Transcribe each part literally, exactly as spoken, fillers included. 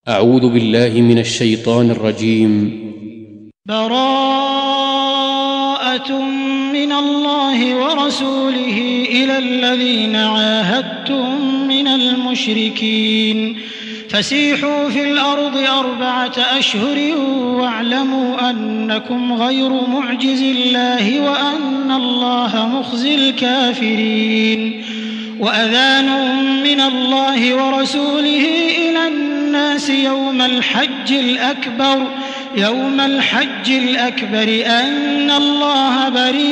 أعوذ بالله من الشيطان الرجيم. براءة من الله ورسوله إلى الذين عاهدتم من المشركين فسيحوا في الأرض أربعة أشهر واعلموا أنكم غير معجز الله وأن الله مخزي الكافرين. وأذان من الله ورسوله إلى الناس يوم الحج الأكبر يوم الحج الأكبر أن الله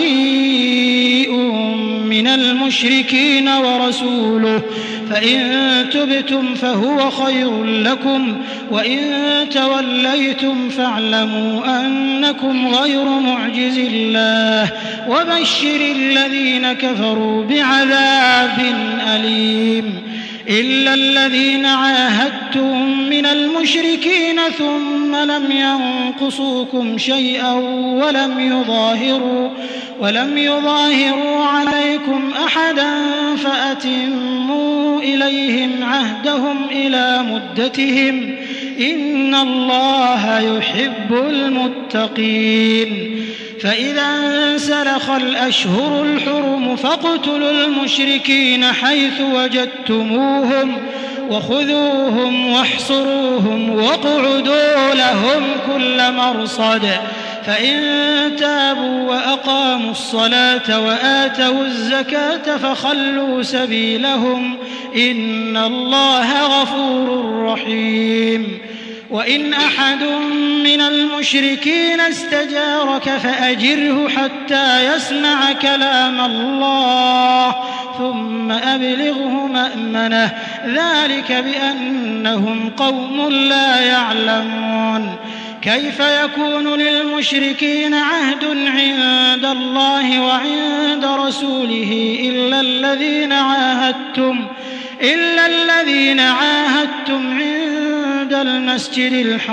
بريء من المشركين ورسوله فإن تبتم فهو خير لكم وإن توليتم فاعلموا أنكم غير معجز الله وبشر الذين كفروا بعذاب أليم. إلا الذين عاهدتم من المشركين ثم لم ينقصوكم شيئا ولم يظاهروا ولم يظاهروا عليكم أحدا فأتموا إليهم عهدهم إلى مدتهم إن الله يحب المتقين. فإذا انسلخ الأشهر الحرم فاقتلوا المشركين حيث وجدتموهم وخذوهم واحصروهم واقعدوا لهم كل مرصد فإن تابوا وأقاموا الصلاة وآتوا الزكاة فخلوا سبيلهم إن الله غفور رحيم. وإن أحد من المشركين استجارك فأجره حتى يسمع كلام الله ثم أبلغه مأمنه ذلك بأنهم قوم لا يعلمون. كيف يكون للمشركين عهد عند الله وعند رسوله إلا الذين عاهدتم إلا الذين عاهدتم عند المسجد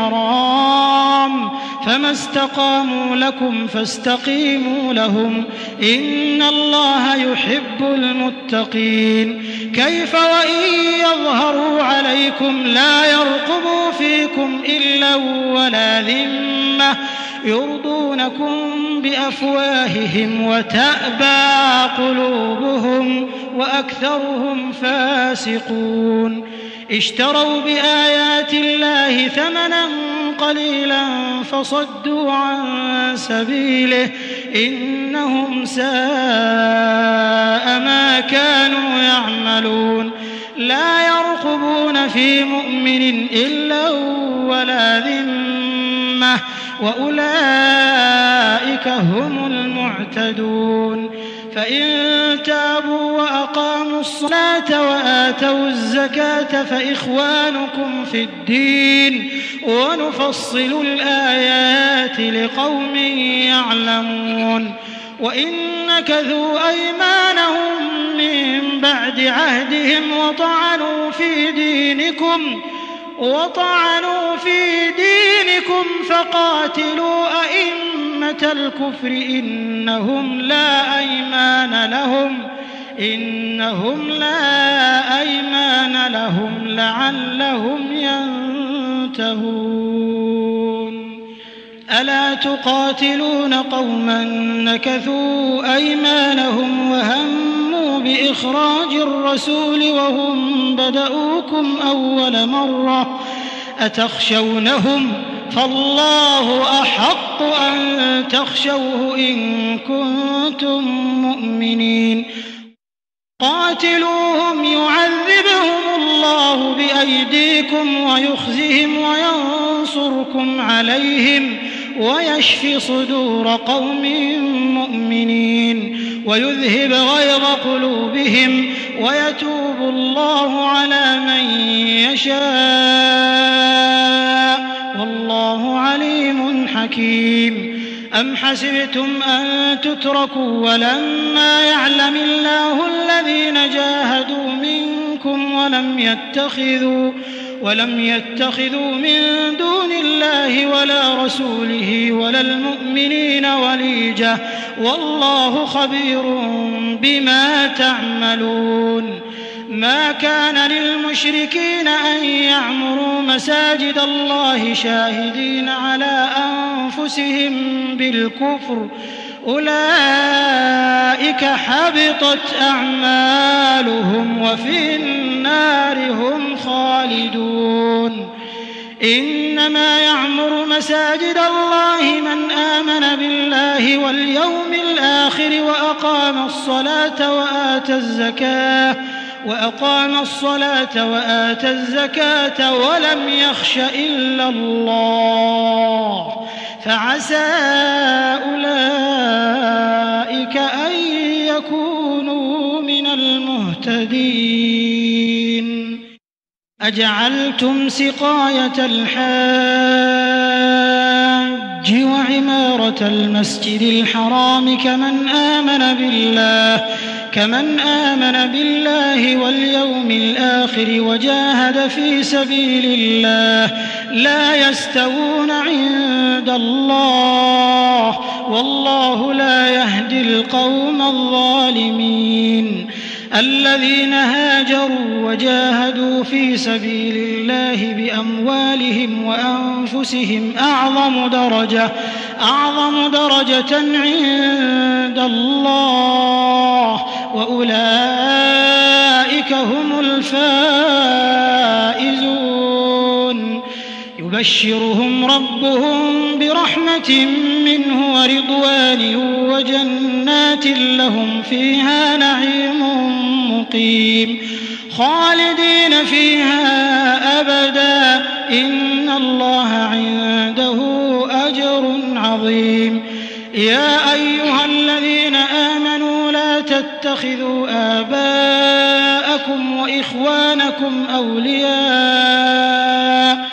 الحرام فما استقاموا لكم فاستقيموا لهم إن الله يحب المتقين. كيف وإن يظهروا عليكم لا يرقبوا فيكم إلا ولا ذمة يرضونكم بأفواههم وتأبى قلوبهم وأكثرهم فاسقون. اشتروا بآيات الله ثمنا قليلا فصدوا عن سبيله إنهم ساء ما كانوا يعملون. لا يرقبون في مؤمن إلا ولا ذمة وأولئك هم المعتدون. فإن تابوا وأقاموا الصلاة وآتوا الزكاة فإخوانكم في الدين ونفصل الآيات لقوم يعلمون. وإن نكثوا أيمانهم من بعد عهدهم وطعنوا في دينكم وطعنوا في دينكم فقاتلوا أئمة الكفر إنهم لا أيمان لهم إنهم لا أيمان لهم لعلهم ينتهون. ألا تقاتلون قوما نكثوا أيمانهم وهموا بإخراج الرسول وهم بدؤوكم أول مرة أتخشونهم فالله أحق أن تخشوه إن كنتم مؤمنين. قاتلوهم يعذبهم الله بأيديكم ويخزهم وينصركم عليهم ويشفي صدور قوم مؤمنين ويذهب غيظ قلوبهم ويتوب الله على من يشاء والله عليم حكيم. أم حسبتم أن تتركوا ولما يعلم الله الذين جاهدوا منكم ولم يتخذوا ولم يتخذوا من دون الله ولا رسوله ولا المؤمنين وليجة والله خبير بما تعملون. ما كان للمشركين أن يعمروا مساجد الله شاهدين على أنفسهم بالكفر أولئك حبطت أعمالهم وفي النار هم خالدون إنما يعمر مساجد الله من آمن بالله واليوم الآخر وأقام الصلاة وآتى الزكاة وأقام الصلاة وآتى الزكاة ولم يخش إلا الله فعسى أولئك أن يكونوا من المهتدين أجعلتم سقاية الحاج وعمارة المسجد الحرام كمن آمن بالله كمن آمن بالله واليوم الآخر وجاهد في سبيل الله لا يستوون عند الله والله لا يهدي القوم الظالمين الذين هاجروا وجاهدوا في سبيل الله بأموالهم وأنفسهم أعظم درجة أعظم درجة عند الله وأولئك هم الفائزون يبشرهم ربهم برحمة منه ورضوان وجنات لهم فيها نعيم مقيم خالدين فيها أبدا إن الله عنده أجر عظيم يا أيها الذين آمنوا لا تتخذوا آباءكم وإخوانكم أولياء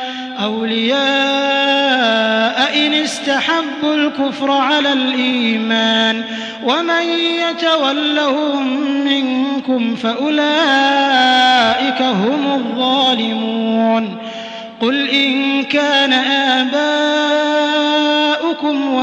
أولياء إن استحبوا الكفر على الإيمان ومن يتولهم منكم فأولئك هم الظالمون قل إن كان آباؤكم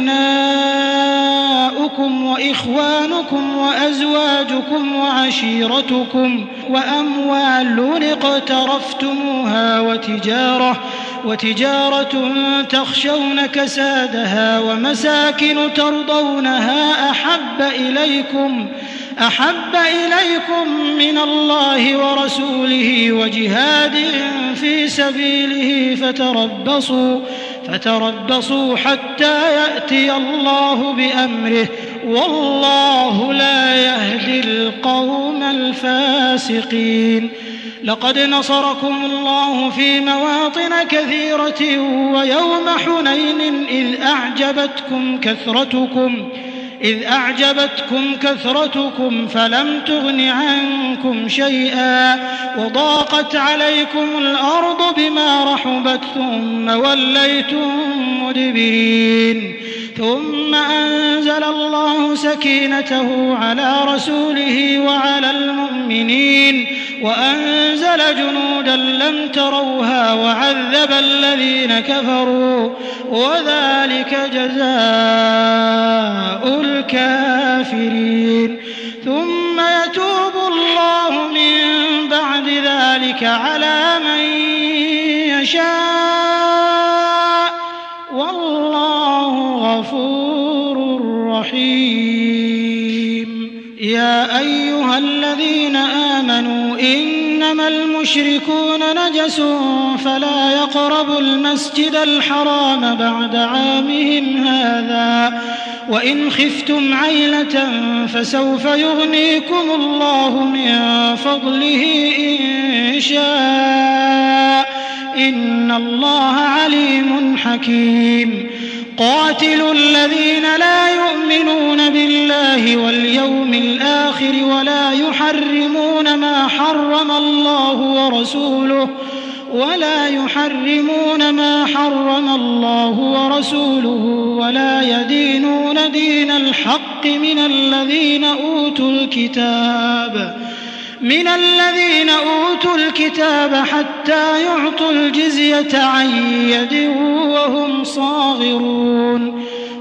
وأبناؤكم وإخوانكم وأزواجكم وعشيرتكم وأموال اقترفتموها وتجارة وتجارة تخشون كسادها ومساكن ترضونها أحب إليكم أحب إليكم من الله ورسوله وجهاد في سبيله فتربصوا فتربصوا حتى يأتي الله بأمره والله لا يهدي القوم الفاسقين لقد نصركم الله في مواطن كثيرة ويوم حنين إذ أعجبتكم كثرتكم إذ أعجبتكم كثرتكم فلم تغن عنكم شيئا وضاقت عليكم الأرض بما رحبت ثم وليتم مدبرين ثم أنزل الله سكينته على رسوله وعلى المؤمنين وأنزل جنودا لم تروها وعذب الذين كفروا وذلك جزاء الكافرين ثم يتوب الله من بعد ذلك على من يشاء والله غفور رحيم يا أيها الذين آمنوا إنما المشركون نجس فلا يقربوا المسجد الحرام بعد عامهم هذا وإن خفتم عيلة فسوف يغنيكم الله من فضله إن شاء إن الله عليم حكيم قاتلوا الذين لا يؤمنون بالله واليوم الآخر ولا يحرمون ما حرم الله ورسوله ولا يحرمون ما حرم الله ورسوله ولا يدينون دين الحق من الذين أوتوا الكتاب من الذين أوتوا الكتاب حتى يعطوا الجزية عن يد وهم صاغرون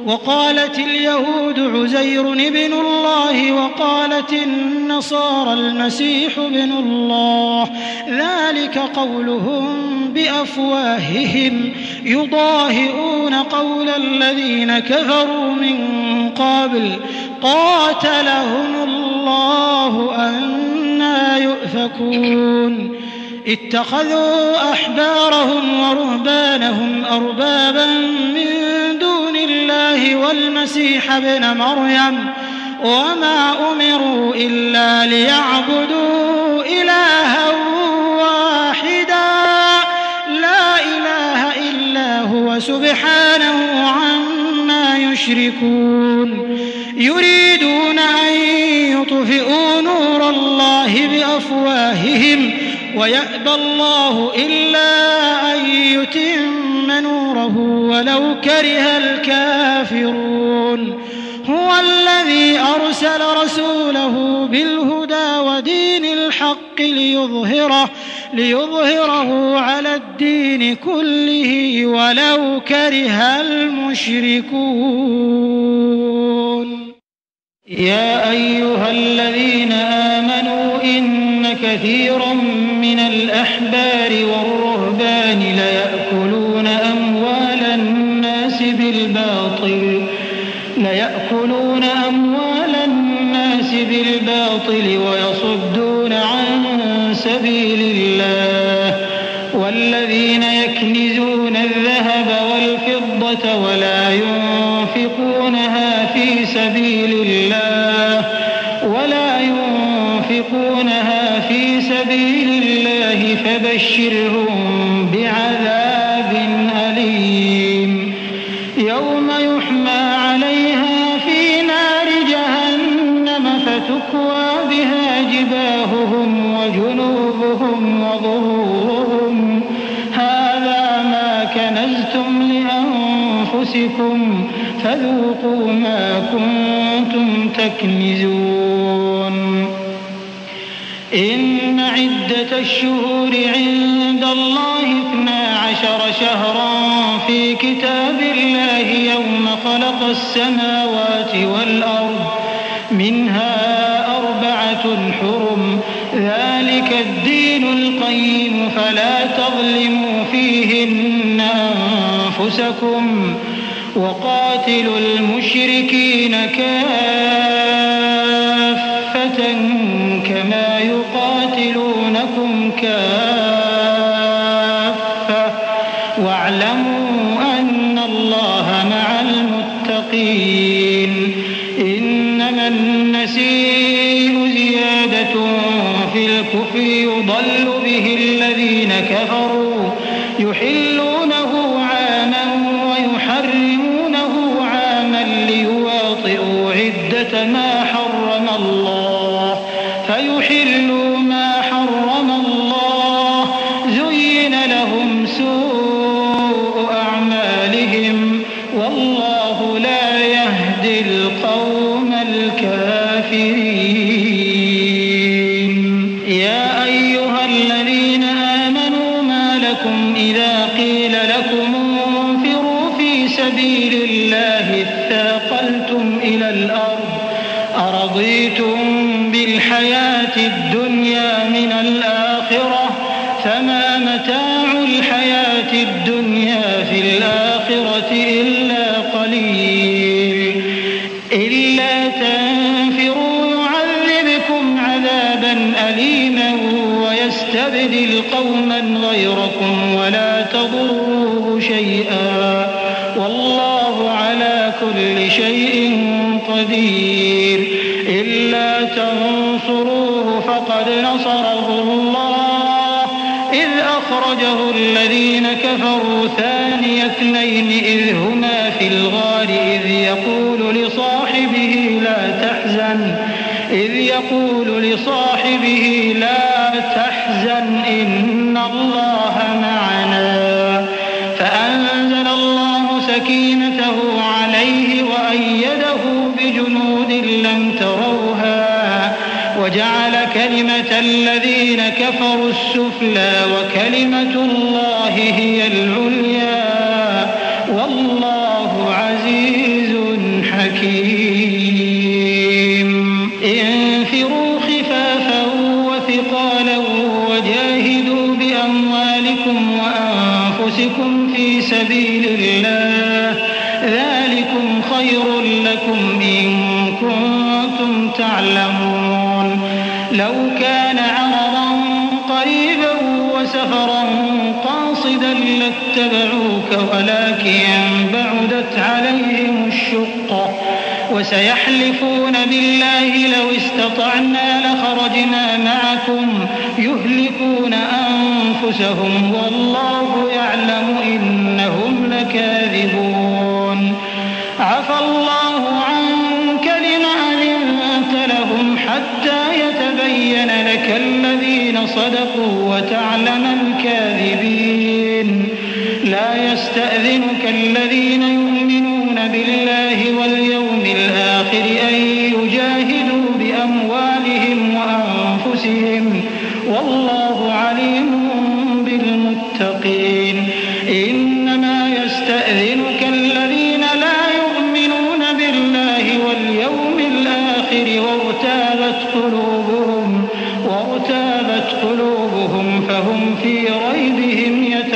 وقالت اليهود عزير ابن الله وقالت النصارى المسيح ابن الله ذلك قولهم بأفواههم يضاهئون قول الذين كفروا من قبل قاتلهم الله أنى يؤفكون اتخذوا أحبارهم ورهبانهم أربابا من دون الله والمسيح ابن مريم وما أمروا إلا ليعبدوا إلها واحدا لا إله إلا هو سبحانه عما يشركون يريدون أن يطفئوا نور الله بأفواههم ويأبى الله إلا أن يتم نوره ولو كره الكافرون هو الذي أرسل رسوله بالهدى ودين الحق ليظهره, ليظهره على الدين كله ولو كره المشركون يا أيها الذين آمنوا إن كثيرا من الأحبار والرهبان ليأكلون أموال الناس بالباطل ليأكلون أموال الناس بالباطل ويصدون عن سبيل الله والذين يكنزون الذهب والفضة ولا ينفقونها في سبيل الله ولا ينفقونها في سبيل الله فبشرهم بعذاب أليم يوم يحمى عليها في نار جهنم فتكوى بها جباههم وجنوبهم وظهورهم هذا ما كنزتم لأنفسكم فذوقوا ما كنتم تكنزون إن عدة الشهور عند الله اثنا عشر شهرا في كتاب الله يوم خلق السماوات والأرض منها أربعة حرم ذلك الدين القيم فلا تظلموا فيهن أنفسكم وقاتلوا المشركين كافة كما يقاتلونكم كافة واعلموا أن الله مع المتقين إنما النسيء زيادة في الكفر يضل به الذين كفروا يحلونه عاما ويحرمونه عاما ليواطئوا عدة ما حرم الله فيحلوا ما حرم الله زين لهم سوء أعمالهم والله لا يهدي القوم الكافرين يا أيها الذين آمنوا ما لكم إذا قيل لكم انفروا في سبيل الله اثاقلتم إلى الأرض أرضيتم بالحياة الدنيا من الآخرة فما متاع الحياة الدنيا في الآخرة إلا قليل إلا تنفروا يعذبكم عذابا أليما ويستبدل قوما غيركم ولا تضروه شيئا والله على كل شيء قدير إلا تنصروه فقد نصره الله إذ أخرجه الذين كفروا ثاني اثنين إذ هما في الغار إذ يقول لصاحبه لا تحزن إذ يقول لصاحبه لا تحزن إن الله معنا فأنزل الله سكينته عليه وأيده بجنود لم تروها وجعل كلمة الذين كفروا السفلى وكلمة الله هي العليا والله عزيز حكيم انفروا خفافا وثقالا وجاهدوا بأموالكم وأنفسكم في سبيل الله ذلكم خير لكم إن كنتم تعلمون لو كان عرضا قريبا وسفرا قاصدا لاتبعوك ولكن بعدت عليهم الشقة وسيحلفون بالله لو استطعنا لخرجنا معكم يهلكون أنفسهم والله يعلم إنهم لكاذبون عفى الله عنك لم أذنت لهم حتى يتبين لك الذين صدقوا وتعلم الكاذبين لا يستأذنك الذين يؤمنون بالله واليوم الآخر أن يجاهدوا بأموالهم وأنفسهم والله عليم بالمتقين إنما يستأذنك الذين لا يؤمنون بالله واليوم الآخر وارتابت قلوبهم وارتابت قلوبهم فهم في ريبهم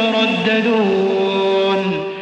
يترددون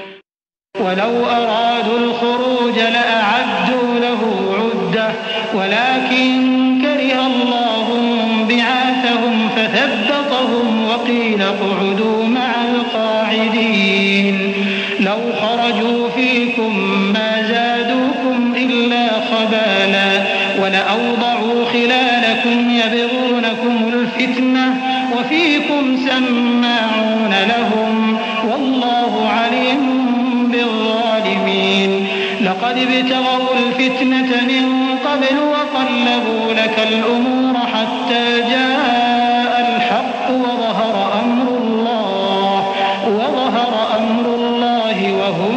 ولو أرادوا الخروج لأعدوا له عدة ولكن كره الله بعاثهم فثبطهم وقيل اقعدوا مع القاعدين لو خرجوا فيكم ما زادوكم إلا خبالا ولأوضعوا خلالكم يبغونكم الفتنة وفيكم سماعون لهم والله عليم بالظالمين لقد ابتغوا الفتنة من قبل وقلبوا لك الأمور حتى جاء الحق وظهر أمر الله وظهر أمر الله وهم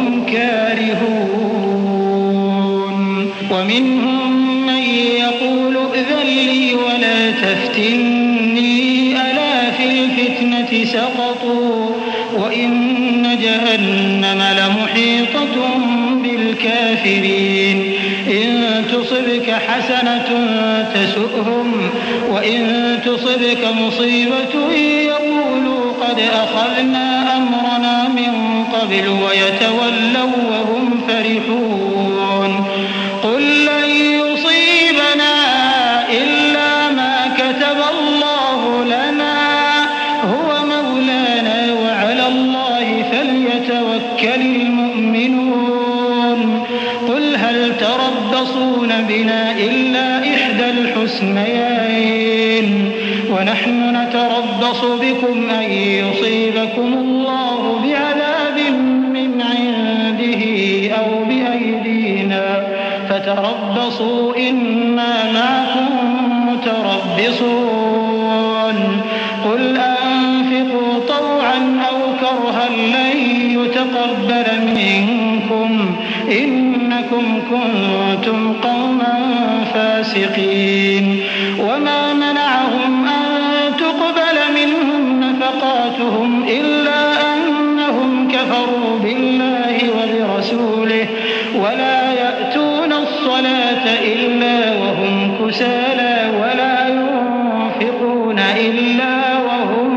كارهون ومنهم من يقول ائذن لي ولا تفتني ألا في الفتنة سقطوا وإن جهنم لمحيطة بالكافرين إن تصبك حسنة تسؤهم وإن تصبك مصيبة يقولوا قد أخذنا أمرنا من قبل ويتولوا وهم فرحون قل لن يصيبنا إلا ما كتب الله لنا هو مولانا وعلى الله فليتوكل المؤمنون قل هل تربصون بنا إلا إحدى الحسنيين ونحن نتربص بكم أن يصيبكم الله بعذاب من عنده أو بأيدينا فتربصوا إنا معكم متربصون قل أنفقوا طوعا أو كرها لن يتقبل منكم إنكم كنتم قوما فاسقين وما منعهم أن تقبل منهم نفقاتهم إلا أنهم كفروا بالله وبرسوله ولا يأتون الصلاة إلا وهم كسالى ولا ينفقون إلا وهم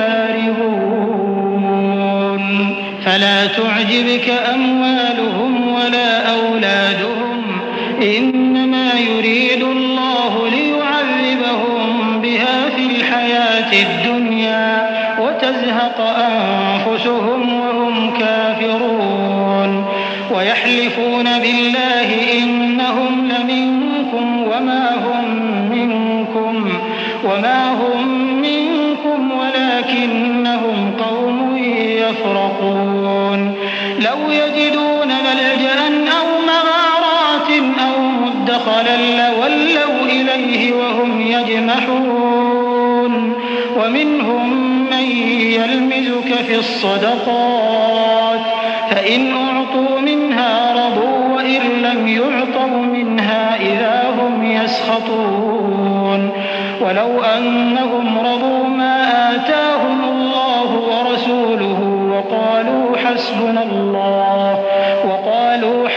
كارهون فلا تعجبك أموالهم ولا أولادهم إنما يريد الله ليعذبهم بها في الحياة الدنيا وتزهق أنفسهم وهم كافرون ويحلفون بالله إنهم لمنكم وما هم منكم وما هم منكم ولكنهم قوم يفرقون لو يجدون ملجأ أو مغارات أو مدخلا لولوا إليه وهم يجمحون ومنهم من يلمزك في الصدقات فإن أعطوا منها رضوا وإن لم يعطوا منها إذا هم يسخطون ولو أنهم رضوا ما آتاهم الله ورسوله وقالوا حسبنا الله وقالوا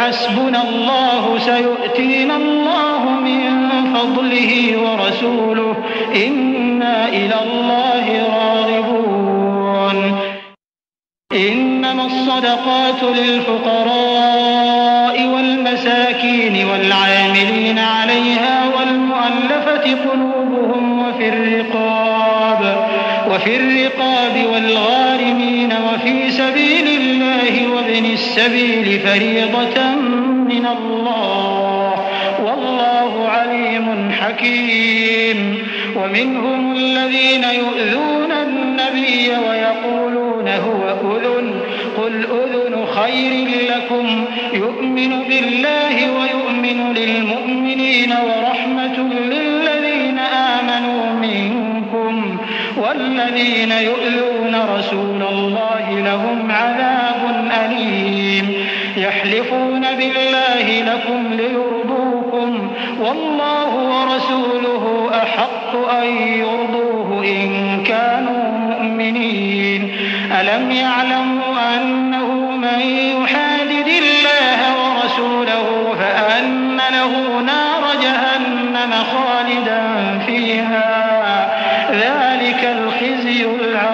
حسبنا الله سيؤتينا الله من فضله ورسوله إنا إلى الله راغبون إنما الصدقات للفقراء والمساكين والعاملين عليها والمؤلفة قلوبهم وفي الرقاب وفي الرقاب والغارمين وفي سبيل الله وابن السبيل فريضة من الله والله عليم حكيم ومنهم الذين يؤذون النبي ويقولون هو أذن قل أذن خير لكم يؤمن بالله ويؤمن للمؤمنين ورحمة للذين آمنوا منكم والذين يؤذون رسول الله لهم عذاب أليم يحلفون بالله لكم ليرضوكم والله ورسوله أحق أن يرضوه إن كانوا مؤمنين ألم يعلموا أنه من يحادد الله ورسوله فأن له نار جهنم خالدا فيها ذلك الخزي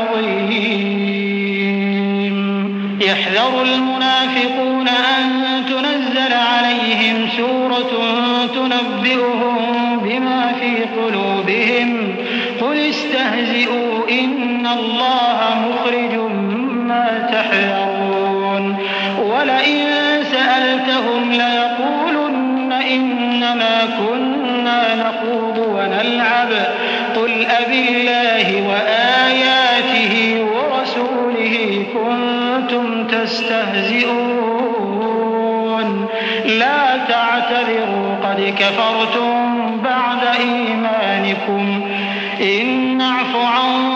العظيم يحذر المنافقون أن تنزل عليهم سورة تنبئهم بما في قلوبهم قل استهزئوا إن الله مخرج ما تحذرون ولئن سألتهم ليقولن إنما كنا نخوض ونلعب قل أبالله وآياته ورسوله كنتم تستهزئون لا تعتذروا قد كفرتم بعد إيمانكم إن نعف عن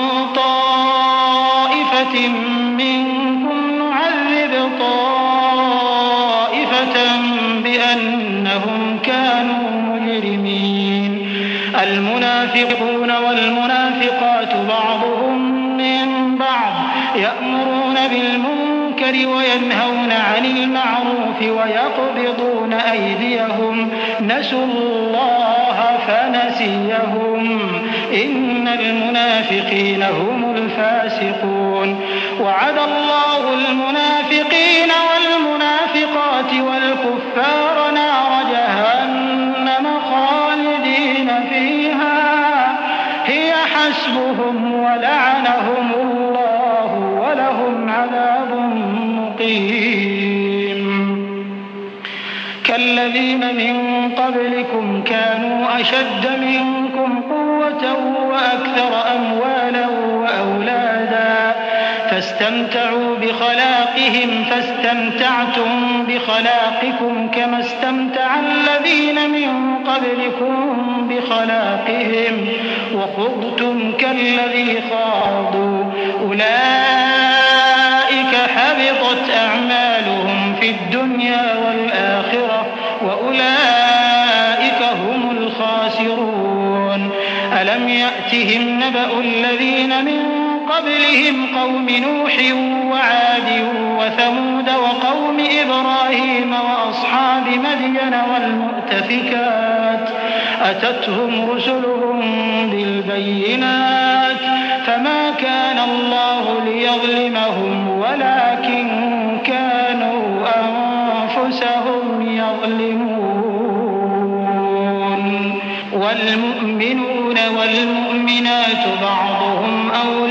طائفة منكم نعذب طائفة بأنهم كانوا مجرمين المنافقون والمنافقات بعضهم من بعض يأمرون بالمنكر وينهون عن المعروف ويقبضون أيديهم نسوا الله فنسيهم إن المنافقين هم الفاسقون وعد الله المنافقين والمنافقات والكفار نار جهنم خالدين فيها هي حسبهم ولعنهم الله ولهم عذاب مقيم كالذين من قبلكم كانوا أشد منكم قوة وأكثر أموالا وأولادا فاستمتعوا بخلاقهم فاستمتعتم بخلاقكم كما استمتع الذين من قبلكم بخلاقهم وخضتم كالذي خاضوا أولئك حبطت أعمالهم في الدنيا والآخرة وأولئك هم الخاسرون ألم يأتهم نبأ الذين من قبلهم قوم نوح وعاد وثمود وقوم إبراهيم وأصحاب مدين والمؤتفكات أتتهم رسلهم بالبينات فما كان الله ليظلمهم ولكن كانوا أنفسهم يظلمون والمؤمنون والمؤمنات بعضهم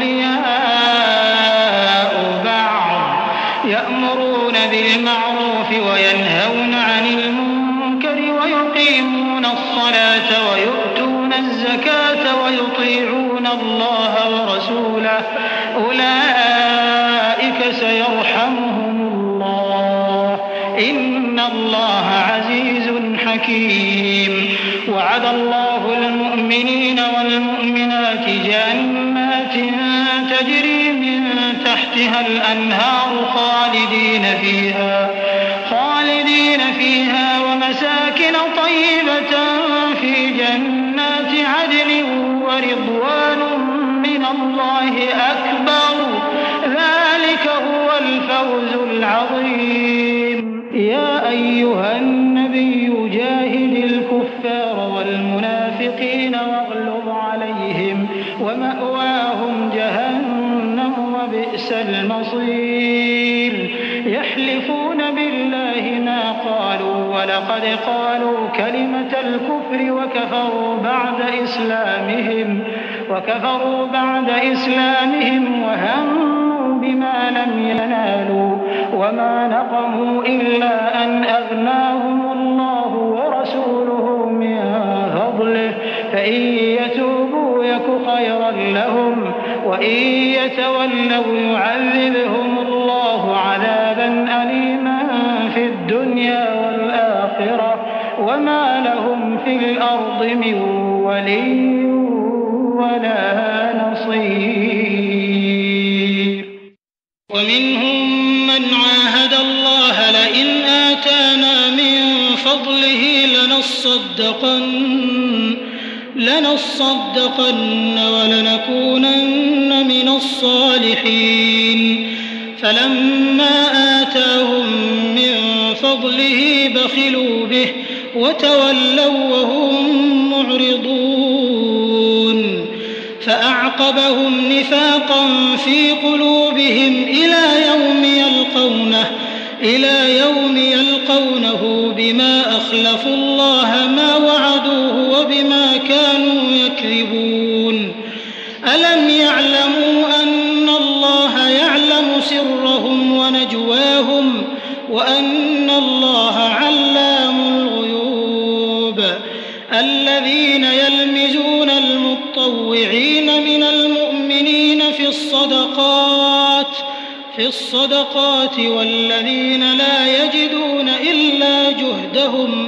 أولياء بعض يأمرون بالمعروف وينهون عن المنكر ويقيمون الصلاة ويؤتون الزكاة ويطيعون الله ورسوله أولئك سيرحمهم الله إن الله عزيز حكيم وعد الله المؤمنين والمؤمنات جنات تجري من تحتها الأنهار خالدين فيها خالدين فيها ومساكن طيبة في جنات عدن ورضوان من الله أكبر ذلك هو الفوز العظيم يا أيها ومأواهم جهنم وبئس المصير يحلفون بالله ما قالوا ولقد قالوا كلمة الكفر وكفروا بعد إسلامهم وكفروا بعد إسلامهم وهموا بما لم ينالوا وما نقموا إلا أن أغناهم الله ورسوله من فضله فإن يتوبوا يك خيرا لهم وإن يتولوا يعذبهم الله عذابا أليما في الدنيا والآخرة وما لهم في الأرض من ولي ولا نصير. ومنهم من عاهد الله لئن آتانا من فضله لنصدقن لنصدقن ولنكونن من الصالحين فلما آتاهم من فضله بخلوا به وتولوا وهم معرضون فأعقبهم نفاقا في قلوبهم إلى يوم يلقونه إلى يوم يلقونه بما أخلفوا الله ما وعدوه وبما كانوا يكذبون ألم يعلموا أن الله يعلم سرهم ونجواهم وأن الله علام الغيوب الذين يلمزون المطوعين من المؤمنين في الصدقات في الصدقات والذين لا يجدون إلا جهدهم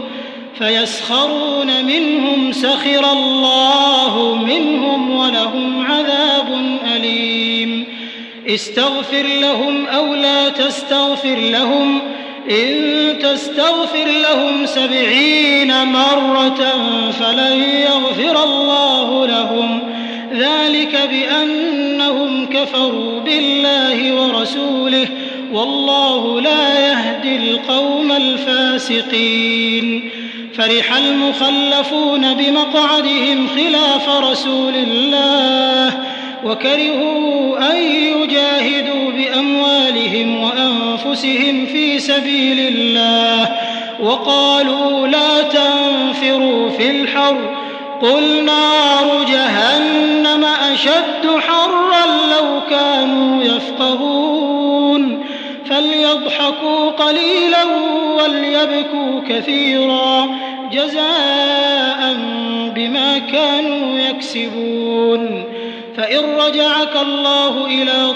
فيسخرون منهم سخر الله منهم ولهم عذاب أليم استغفر لهم أو لا تستغفر لهم إن تستغفر لهم سبعين مرة فلن يغفر الله لهم ذلك بأنهم كفروا بالله ورسوله والله لا يهدي القوم الفاسقين فرح المخلفون بمقعدهم خلاف رسول الله وكرهوا أن يجاهدوا بأموالهم وأنفسهم في سبيل الله وقالوا لا تنفروا في الحر قل نار جهنم أشد حرا لو كانوا يفقهون فليضحكوا قليلا وليبكوا كثيرا جزاء بما كانوا يكسبون فإن رجعك الله إلى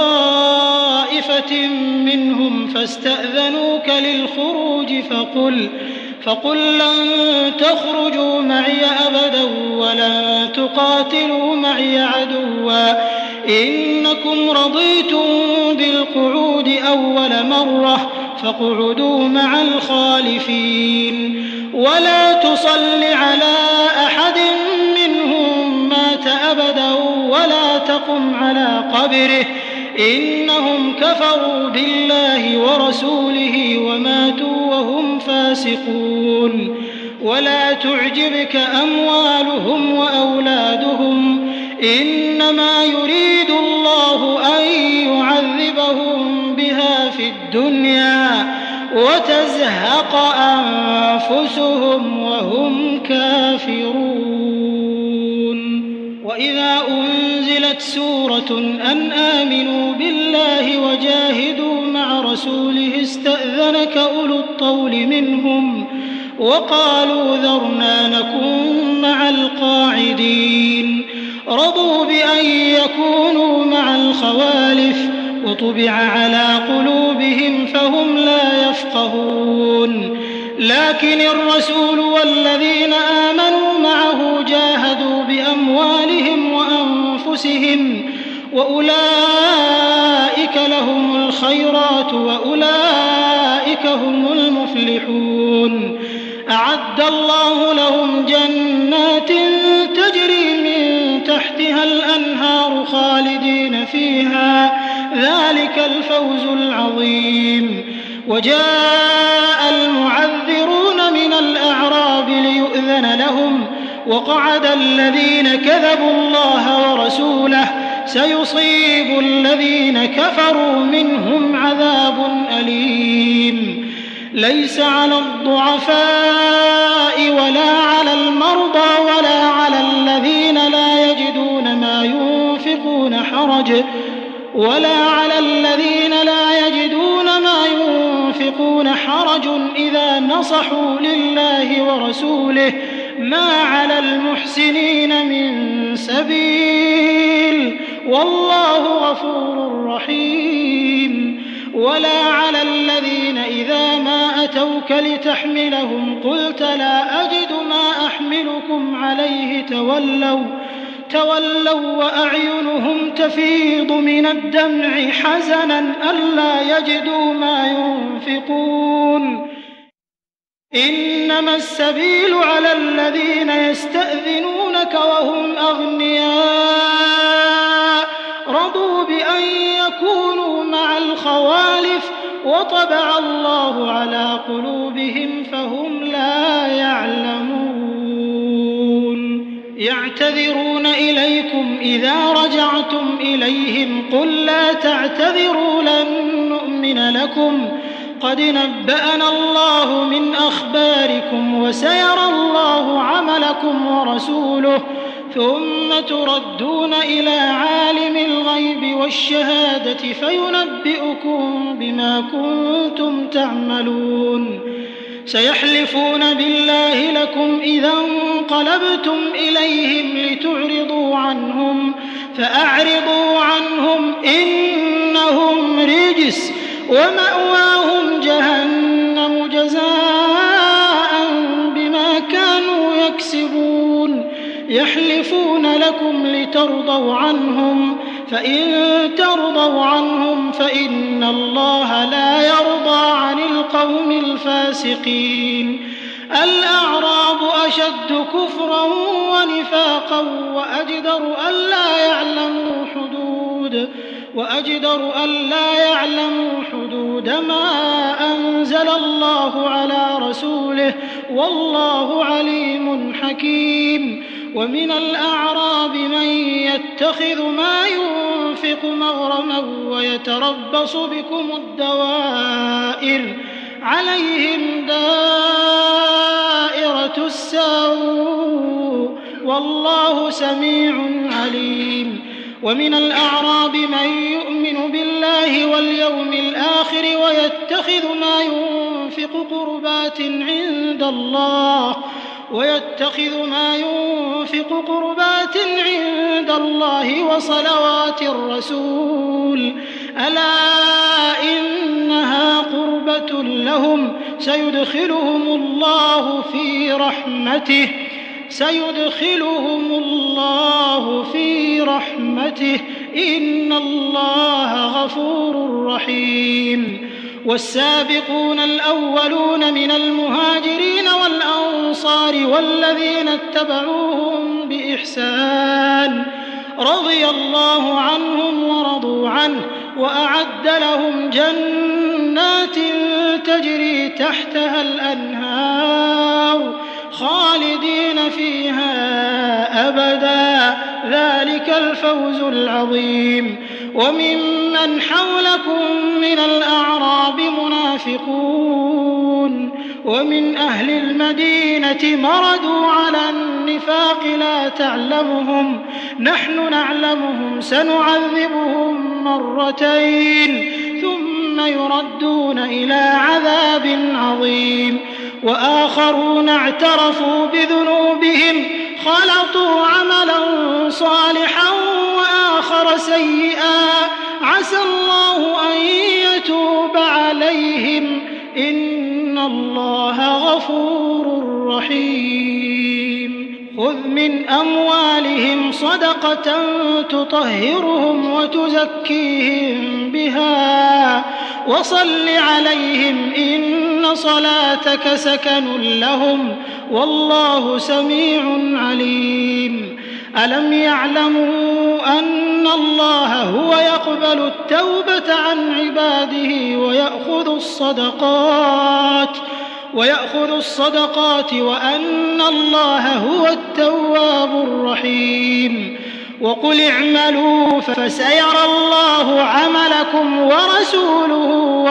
طائفة منهم فاستأذنوك للخروج فقل فقل لن تخرجوا معي أبدا ولن تقاتلوا معي عدوا إنكم رضيتم بالقعود أول مرة فاقعدوا مع الخالفين ولا تصل على أحد منهم مات أبدا ولا تقم على قبره إنهم كفروا بالله ورسوله وماتوا وهم فاسقون ولا تعجبك أموالهم وأولادهم إنما يريد الله أن يعذبهم بها في الدنيا وتزهق أنفسهم وهم كافرون وإذا أنزلت سورة أن آمنوا بالله وجاهدوا مع رسوله استأذنك أولو الطول منهم وقالوا ذرنا نكن مع القاعدين رضوا بأن يكونوا مع الخوالف وطبع على قلوبهم فهم لا يفقهون لكن الرسول والذين آمنوا معه جاهدوا بأموالهم وأنفسهم وأولئك لهم الخيرات وأولئك هم المفلحون أعد الله لهم جنات تجري من تحتها الأنهار خالدين فيها ذلك الفوز العظيم وجاء المعذرون من الأعراب ليؤذن لهم وقعد الذين كذبوا الله ورسوله سيصيب الذين كفروا منهم عذاب أليم ليس على الضعفاء ولا على المرضى ولا على الذين لا يجدون ما ينفقون حرج ولا على الذين لا يجدون ما ينفقون حرج إذا نصحوا لله ورسوله ما على المحسنين من سبيل والله غفور رحيم ولا على الذين إذا ما أتوك لتحملهم قلت لا أجد ما أحملكم عليه تولوا تولوا وأعينهم تفيض من الدمع حزنا ألا يجدوا ما ينفقون إنما السبيل على الذين يستأذنونك وهم أغنياء رضوا بأن يكونوا مع الخوالف وطبع الله على قلوبهم فهم لا يعلمون يعتذرون إليكم إذا رجعتم إليهم قل لا تعتذروا لن نؤمن لكم قد نبأنا الله من أخباركم وسيرى الله عملكم ورسوله ثم تردون إلى عالم الغيب والشهادة فينبئكم بما كنتم تعملون سيحلفون بالله لكم إذا انقلبتم إليهم لتعرضوا عنهم فأعرضوا عنهم إنهم رجس ومأواهم جهنم جزاء بما كانوا يكسبون يحلفون لكم لترضوا عنهم فإن ترضوا عنهم فإن الله لا يرضى عن القوم الفاسقين الأعراب أشد كفرا ونفاقا وأجدر ألا يعلموا حدود وأجدر ألا يعلموا حدود ما أنزل الله على رسوله والله عليم حكيم ومن الأعراب من يتخذ ما ينفق مغرما ويتربص بكم الدوائر عليهم دائرة السوء والله سميع عليم ومن الأعراب من يؤمن بالله واليوم الآخر ويتخذ ما ينفق قربات عند الله ويتخذ ما ينفق قربات عند الله وصلوات الرسول ألا إنها قربة لهم سيدخلهم الله في رحمته سيدخلهم الله في رحمته إن الله غفور رحيم والسابقون الأولون من المهاجرين والأنصار والذين اتبعوهم بإحسان رضي الله عنهم ورضوا عنه وأعد لهم جنات تجري تحتها الأنهار خالدين فيها أبدا ذلك الفوز العظيم وممن حولكم من الأعراب منافقون ومن أهل المدينة مردوا على النفاق لا تعلمهم نحن نعلمهم سنعذبهم مرتين ثم يردون إلى عذاب عظيم وآخرون اعترفوا بذنوبهم خلطوا عملا صالحا وآخر سيئا عسى الله أن يتوب عليهم إن الله غفور رحيم خذ من أموالهم صدقة تطهرهم وتزكيهم بها وصل عليهم إن صلاتك سكن لهم والله سميع عليم ألم يعلموا أن الله هو يقبل التوبة عن عباده ويأخذ الصدقات ويأخذ الصدقات وأن الله هو التواب الرحيم وقل اعملوا فسيرى الله عملكم ورسوله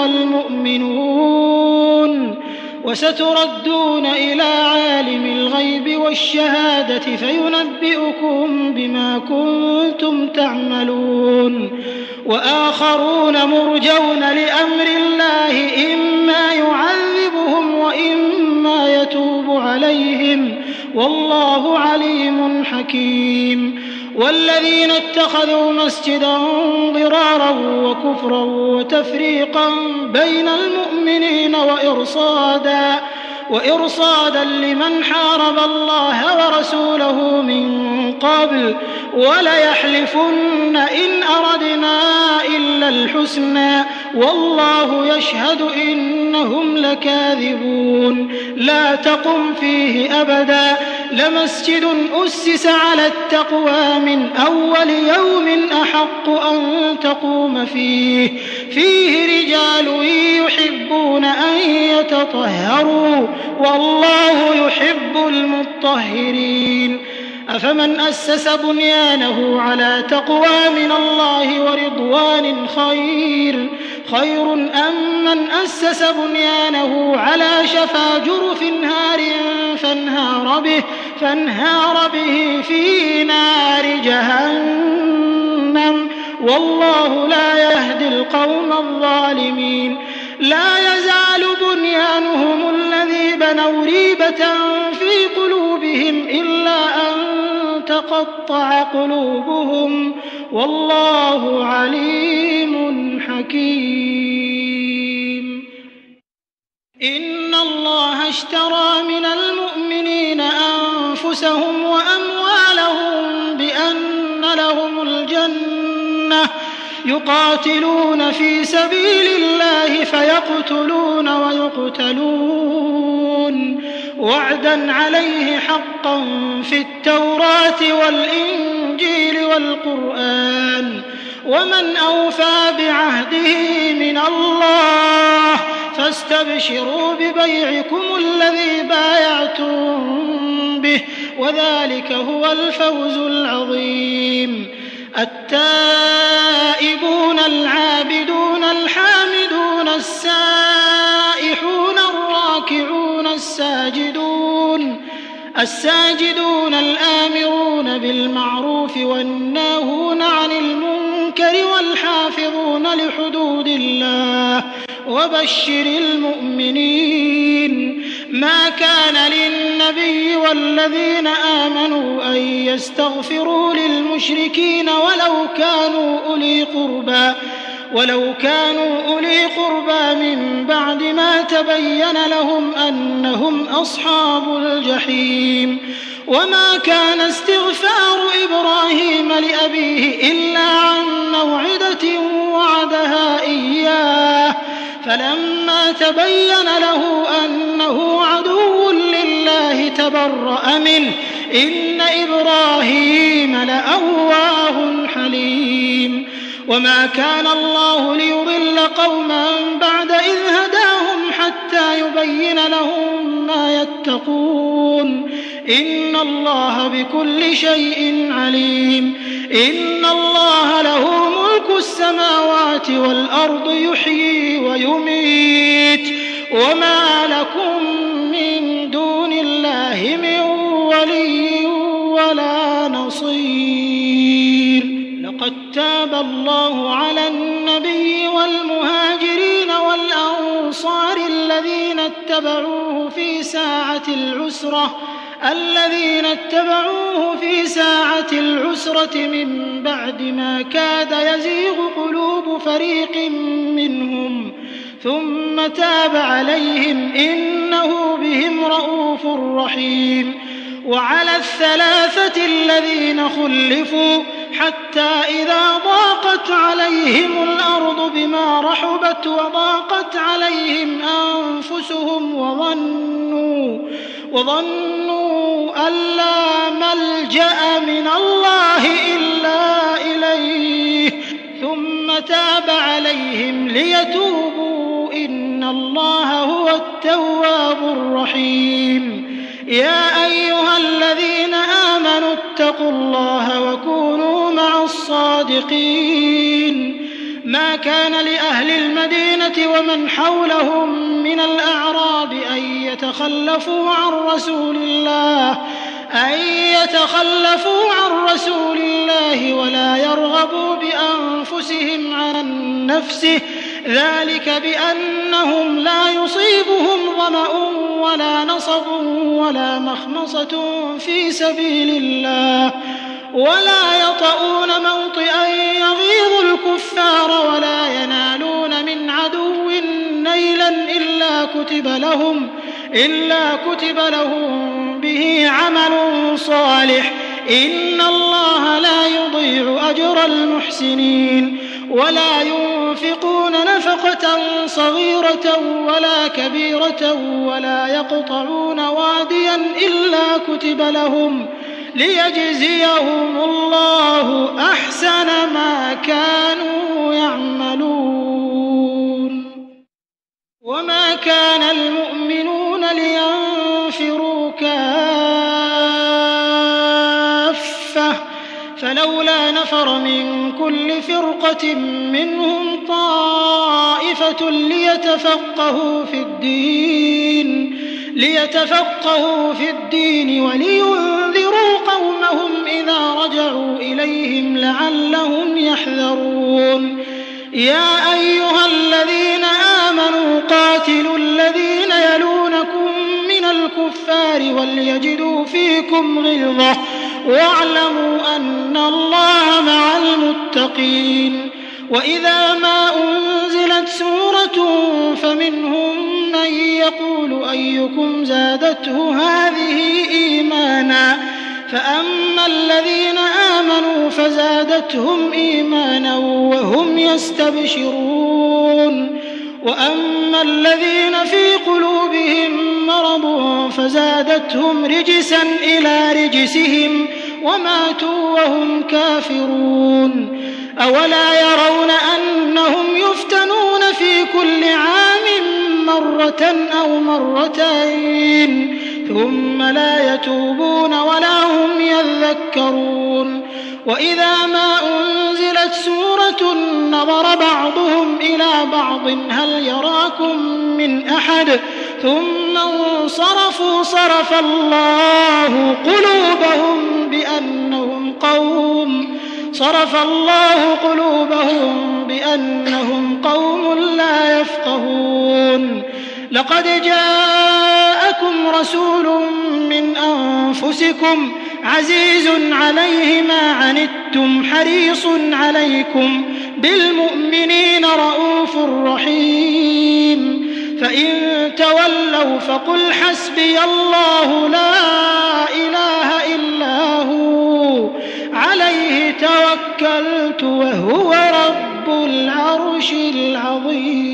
والمؤمنون وستردون إلى عالم الغيب والشهادة فينبئكم بما كنتم تعملون وآخرون مرجون لأمر الله إما يعذبهم وإما يتوب عليهم والله عليم حكيم والذين اتخذوا مسجدا ضرارا وكفرا وتفريقا بين المؤمنين وإرصادا وإرصادا لمن حارب الله ورسوله من قبل وليحلفن إن أردنا إلا الحسنى والله يشهد إنهم لكاذبون لا تقم فيه أبدا لمسجد أسس على التقوى من أول يوم أحق أن تقوم فيه فيه رجال يحبون أن يتطهروا والله يحب المطهرين أفمن أسس بنيانه على تقوى من الله ورضوان خير خير أم من أسس بنيانه على شفا جرف نهار فانهار به, فانهار به في نار جهنم والله لا يهدي القوم الظالمين لا يزال بنيانهم الذي بنوا ريبة في قلوبهم إلا أن تقطع قلوبهم والله عليم حكيم إن الله اشترى من المؤمنين أنفسهم وأموالهم بأن لهم الجنة يقاتلون في سبيل الله فيقتلون ويقتلون وعدا عليه حقا في التوراة والإنجيل والقرآن ومن أوفى بعهده من الله فاستبشروا ببيعكم الذي بايعتم به وذلك هو الفوز العظيم التائبون العابدون الحامدون السائحون الراكعون الساجدون الساجدون الآمرون بالمعروف والناهون عن المنكر والحافظون لحدود الله وبشر المؤمنين ما كان للنبي والذين آمنوا أن يستغفروا للمشركين ولو كانوا أولي قربى ولو كانوا أولي قربى من بعد ما تبين لهم أنهم أصحاب الجحيم وما كان استغفار إبراهيم لأبيه إلا عن موعدة وعدها إياه فلما تبين له أنه عدو لله تبرأ منه إن إبراهيم لأواه حليم وما كان الله ليضل قوما بعد إذ هداهم حتى يبين لهم ما يتقون إن الله بكل شيء عليم إن الله له ملك السماوات والأرض يحيي ويميت وما لكم من دون الله من ولي ولا نصير لقد تاب الله على النبي والمهاجرين والأنصار الذين اتبعوه في ساعة العسرة الذين اتبعوه في ساعة العسرة من بعد ما كاد يزيغ قلوب فريق منهم ثم تاب عليهم إنه بهم رءوف رحيم وعلى الثلاثة الذين خلفوا حتى إذا ضاقت عليهم الأرض بما رحبت وضاقت عليهم أنفسهم وظنوا وظنوا أن لا ملجأ من الله إلا إليه ثم تاب عليهم ليتوبوا إن الله هو التواب الرحيم يا أيها الذين آمنوا اتقوا الله وكونوا مع الصادقين. ما كان لأهل المدينة ومن حولهم من الأعراب أن يتخلفوا عن رسول الله أن يتخلفوا عن رسول الله ولا يرغبوا بأنفسهم عن نفسه، ذلك بأنهم لا يصيبهم ظمأ ولا نصب ولا مخمصة في سبيل الله ولا يطؤون موطئا يغيظ الكفار ولا ينالون من عدو نيلا إلا كتب لهم إلا كتب لهم به عمل صالح، إن الله لا يضيع أجر المحسنين. ولا ينفقون نفقة صغيرة ولا كبيرة ولا يقطعون واديا إلا كتب لهم ليجزيهم الله أحسن ما كانوا يعملون. وما كان المؤمنون لينفروا كافة فلولا نفر من كل فرقة منهم طائفة ليتفقهوا في الدين ليتفقهوا في الدين ولينذروا قومهم إذا رجعوا إليهم لعلهم يحذرون. يا أيها الذين آمنوا قاتلوا الذين يلونكم من الكفار وليجدوا فيكم غلظة واعلموا أن الله مع المتقين. وإذا ما أنزلت سورة فمنهم من يقول أيكم زادته هذه إيمانا فأما الذين آمنوا فزادتهم إيمانا وهم يستبشرون وأما الذين في قلوبهم مرض فزادتهم رجسا إلى رجسهم وماتوا وهم كافرون. أولا يرون أنهم يفتنون في كل عام مرة أو مرتين ثم لا يتوبون ولا هم يذكرون. وإذا ما أنزلت سورة نظر بعضهم إلى بعض هل يراكم من أحد ثم انصرفوا صرف الله قلوبهم بأنهم قوم صرف الله قلوبهم بأنهم قوم لا يفقهون. لقد جاءكم رسول من أنفسكم عزيز عليه ما عنتم حريص عليكم بالمؤمنين رءوف رحيم. فإن تولوا فقل حسبي الله لا إله إلا هو عليه توكلت وهو رب العرش العظيم.